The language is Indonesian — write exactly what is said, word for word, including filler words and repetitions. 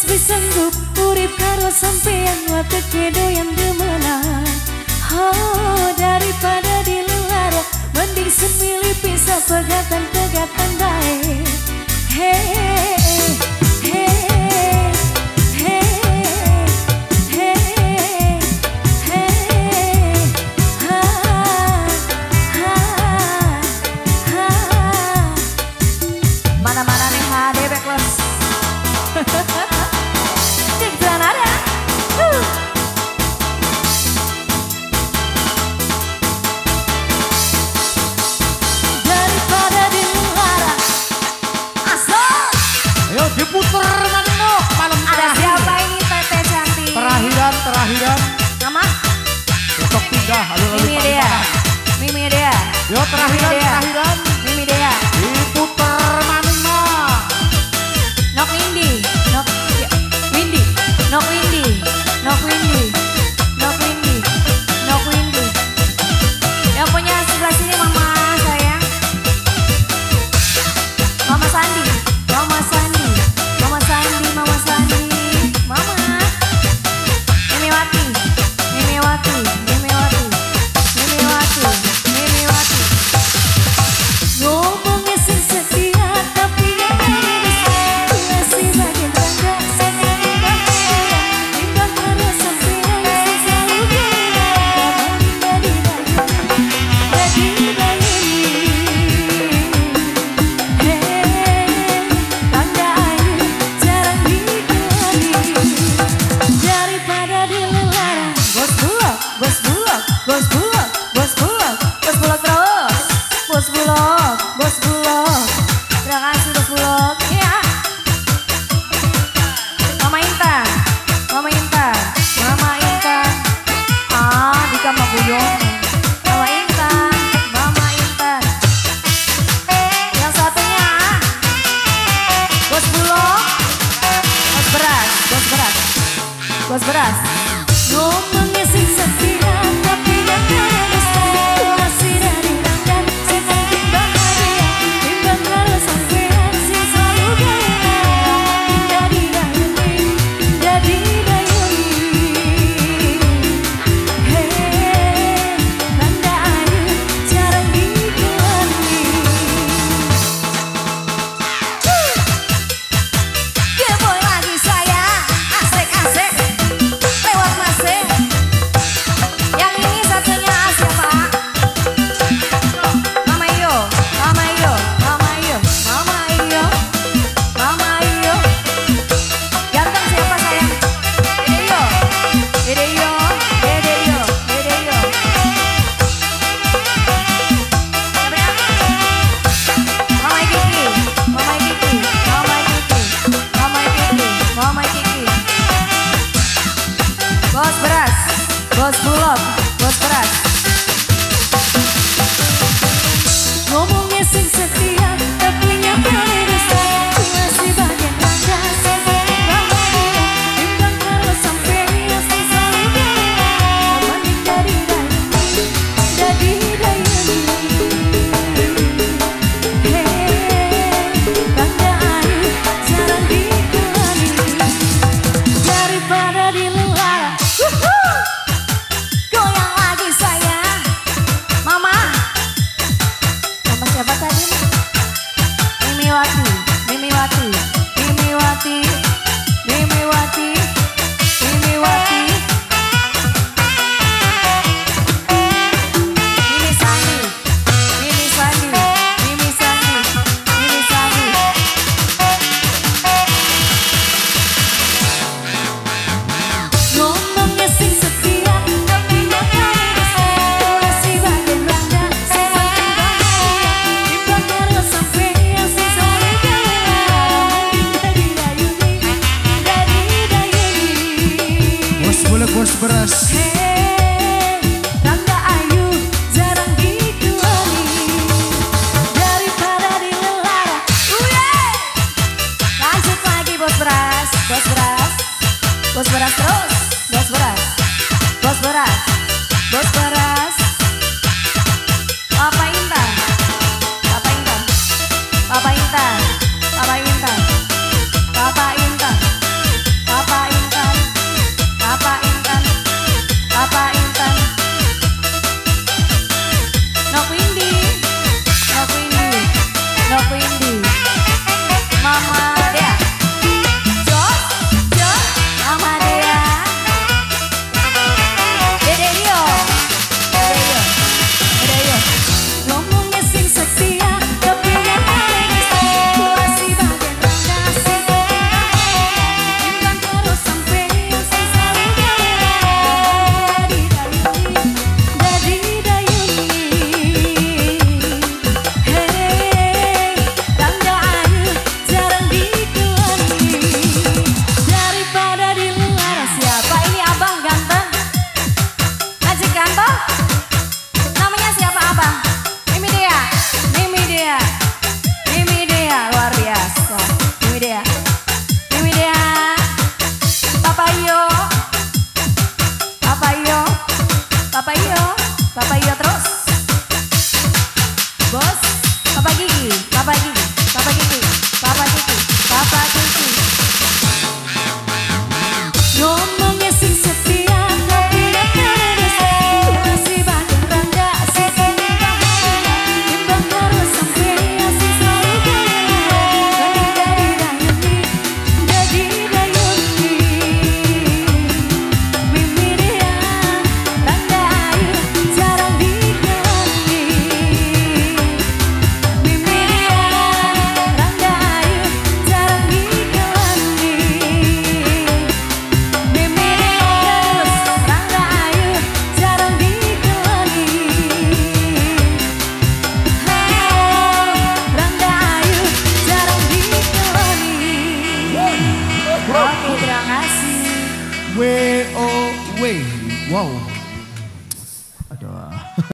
bisa sanggup urip karo sampeyan watek kedoyan demenan. Oh, daripada dilulara mending semilih pisah pegatan-pegatan bae. Hey, hey, hey, hey, hey, ha, ha, ha. Mana-mana nih H D backless. Cek jalan ada. Uh. Daripada diluara asal. Ayo diputer nanti no malam Ada terakhir. siapa ini Teteh cantik? Terakhiran, terakhiran. Nama? Besok pindah. Alur-alur Mimi Dea. Palimanan. Mimi Dea. Yo terakhiran, Mimi Dea. terakhiran. Mimi Dea. Diputer maning mah. Nok Windy. Nok ya, Windy. Nok Windy. Nok Windy. Nok Windy. Nok Windy. Yang punya sebelah sini mama sayang. Mama Sandi. Mama Sandi. Mama Sandi. Mama Sandi. Mama. Mimiwati. Mimiwati. Mimiwati. Mimiwati. Mimiwati. Ngomongnya sing setia tapi gak ada masih bagian tangga senang bahagia timbang karo sampean sing selalu gila dari dari hey tangga ayu jarang dikenali daripada dilulara bos bulog bos bulog bos bulog bos bulog bos bulog terus bos bulog bos bulog terima kasih bos bulog ya. Mama Intan, Mama Intan, Mama Intan, ah di kamar Buyon. Mama Intan, Mama Intan. Yang satunya, Bos Bulog, Bos Beras, Bos Beras, Bos Beras. Ngomongnya sing setia tapi gak ada dusta masih dari rangkan senang bahagia timbang Bos, Papa Gigi, Papa Gigi, Papa Gigi, Papa Gigi, Papa Gigi. Ngomongnya sing setia, tapi gak terus. Masih bagian rangga, sisi bahagia. Timbang terus sampai asing selalu gaya. Mending jadi dayuni, jadi dayuni. Mimi dia, rangga ayu, jarang diganti. Mimi dia, rangga ayu, jarang diganti. Mimi terus, rangga ayu, jarang diganti. Rangga ayu, jarang diganti. Oke, terima kasih. W O W. Wow.